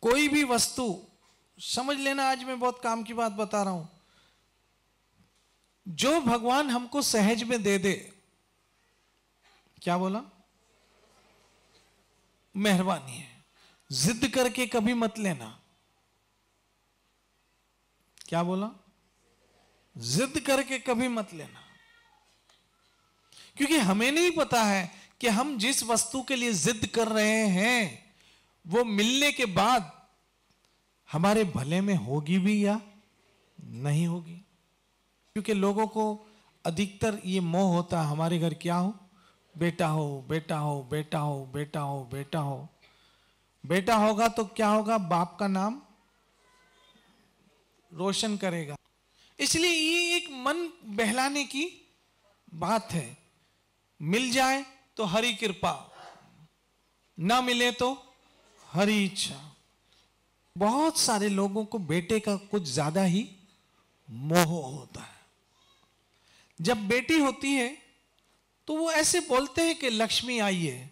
कोई भी वस्तु, समझ लेना, आज मैं बहुत काम की बात बता रहा हूं, जो भगवान हमको सहज में दे दे, क्या बोला, मेहरबानी है, जिद करके कभी मत लेना। क्या बोला, जिद करके कभी मत लेना, क्योंकि हमें नहीं पता है कि हम जिस वस्तु के लिए जिद कर रहे हैं वो मिलने के बाद हमारे भले में होगी भी या नहीं होगी। क्योंकि लोगों को अधिकतर ये मोह होता है, हमारे घर क्या हो, बेटा हो, बेटा हो, बेटा हो, बेटा हो, बेटा हो। बेटा होगा तो क्या होगा, बाप का नाम रोशन करेगा। इसलिए ये एक मन बहलाने की बात है। मिल जाए तो हरि कृपा, ना मिले तो हरि इच्छा। बहुत सारे लोगों को बेटे का कुछ ज्यादा ही मोह होता है। जब बेटी होती है तो वो ऐसे बोलते हैं कि लक्ष्मी आई है,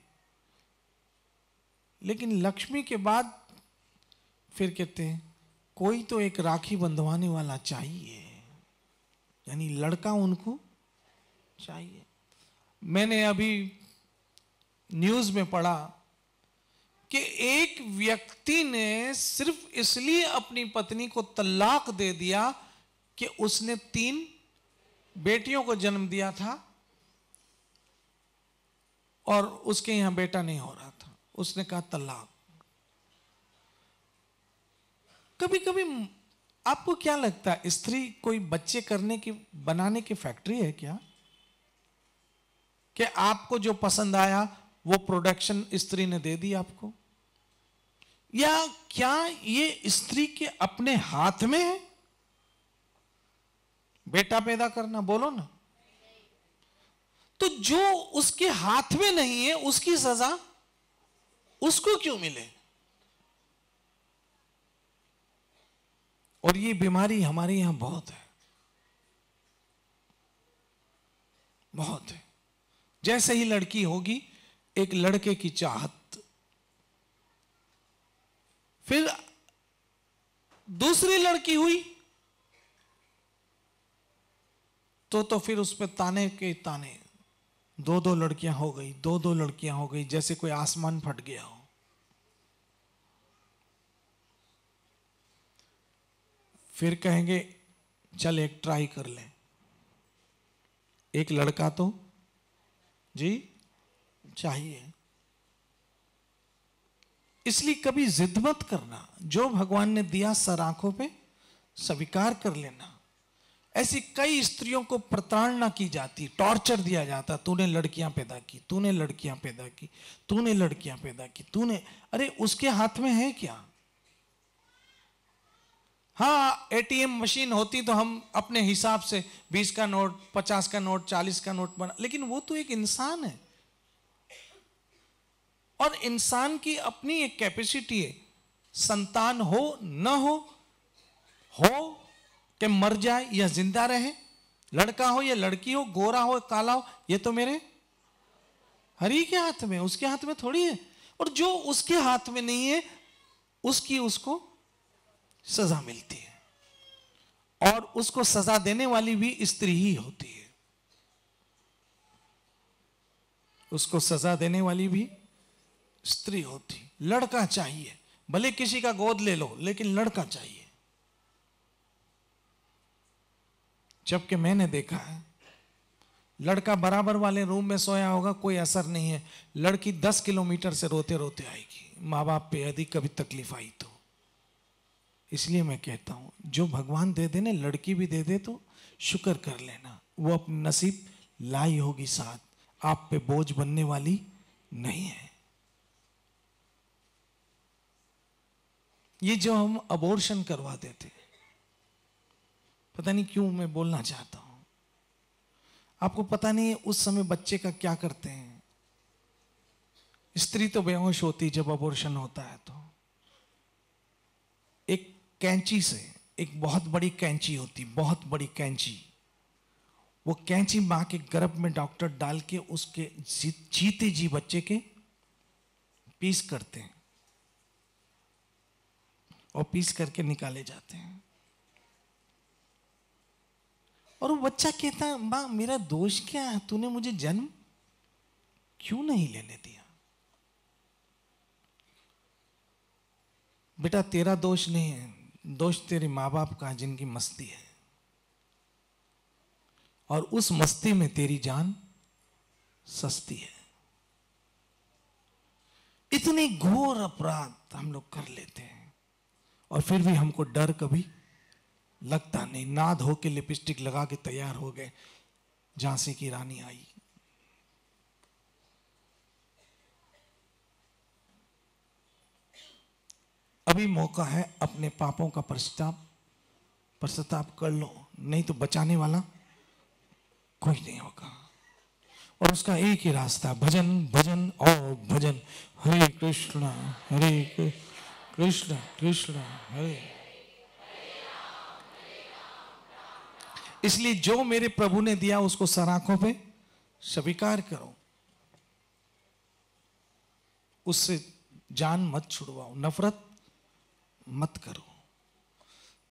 लेकिन लक्ष्मी के बाद फिर कहते हैं कोई तो एक राखी बंधवाने वाला चाहिए, यानी लड़का उनको चाहिए। मैंने अभी न्यूज में पढ़ा कि एक व्यक्ति ने सिर्फ इसलिए अपनी पत्नी को तलाक दे दिया कि उसने 3 बेटियों को जन्म दिया था और उसके यहां बेटा नहीं हो रहा था। उसने कहा तलाक। कभी कभी आपको क्या लगता है, स्त्री कोई बच्चे करने की, बनाने की फैक्ट्री है क्या? कि आपको जो पसंद आया वो प्रोडक्शन स्त्री ने दे दी आपको? या क्या ये स्त्री के अपने हाथ में है बेटा पैदा करना? बोलो ना। तो जो उसके हाथ में नहीं है उसकी सजा उसको क्यों मिले? और ये बीमारी हमारे यहां बहुत है, बहुत है। जैसे ही लड़की होगी एक लड़के की चाहत, फिर दूसरी लड़की हुई तो फिर उस पर ताने के ताने, 2 लड़कियां हो गई, 2 लड़कियां हो गई, जैसे कोई आसमान फट गया हो। फिर कहेंगे चल एक ट्राई कर ले, एक लड़का तो जी चाहिए। इसलिए कभी जिद मत करना, जो भगवान ने दिया सर आंखों पे स्वीकार कर लेना। ऐसी कई स्त्रियों को प्रताड़ना की जाती, टॉर्चर दिया जाता, तूने लड़कियां पैदा की, तूने लड़कियां पैदा की, तूने लड़कियां पैदा की, तूने। अरे उसके हाथ में है क्या? हाँ, एटीएम मशीन होती तो हम अपने हिसाब से 20 का नोट, 50 का नोट, 40 का नोट बना, लेकिन वो तो एक इंसान है और इंसान की अपनी एक कैपेसिटी है। संतान हो न हो कि मर जाए या जिंदा रहे, लड़का हो या लड़की हो, गोरा हो काला हो, ये तो मेरे हरि के हाथ में, उसके हाथ में थोड़ी है। और जो उसके हाथ में नहीं है उसको सजा मिलती है, और उसको सजा देने वाली भी स्त्री ही होती है। उसको सजा देने वाली भी स्त्री होती। लड़का चाहिए, भले किसी का गोद ले लो, लेकिन लड़का चाहिए। जबकि मैंने देखा है लड़का बराबर वाले रूम में सोया होगा, कोई असर नहीं है, लड़की 10 किलोमीटर से रोते रोते आएगी, माँ बाप पे यदि कभी तकलीफ आई तो। इसलिए मैं कहता हूं जो भगवान दे देने, लड़की भी दे दे तो शुक्र कर लेना, वो अपनी नसीब लाई होगी साथ, आप पे बोझ बनने वाली नहीं है। ये जो हम अबॉर्शन करवा देते, पता नहीं क्यों मैं बोलना चाहता हूं, आपको पता नहीं है उस समय बच्चे का क्या करते हैं। स्त्री तो बेहोश होती जब अबॉर्शन होता है, तो एक कैंची से, एक बहुत बड़ी कैंची होती, बहुत बड़ी कैंची, वो कैंची मां के गर्भ में डॉक्टर डाल के उसके जीते जी बच्चे के पीस करते हैं। और पीस करके निकाले जाते हैं। और वो बच्चा कहता है, माँ मेरा दोष क्या है, तूने मुझे जन्म क्यों नहीं लेने दिया? बेटा तेरा दोष नहीं है, दोष तेरे माँ बाप का जिनकी मस्ती है, और उस मस्ती में तेरी जान सस्ती है। इतने घोर अपराध हम लोग कर लेते हैं और फिर भी हमको डर कभी लगता नहीं। ना धो के लिपस्टिक लगा के तैयार हो गए, झांसी की रानी आई। अभी मौका है, अपने पापों का पश्चाताप कर लो, नहीं तो बचाने वाला कोई नहीं होगा। और उसका एक ही रास्ता, भजन भजन और भजन। हरे कृष्णा कृष्ण कृष्ण हरे। इसलिए जो मेरे प्रभु ने दिया उसको सराखों पे स्वीकार करो, उससे जान मत छुड़वाओ, नफरत मत करो।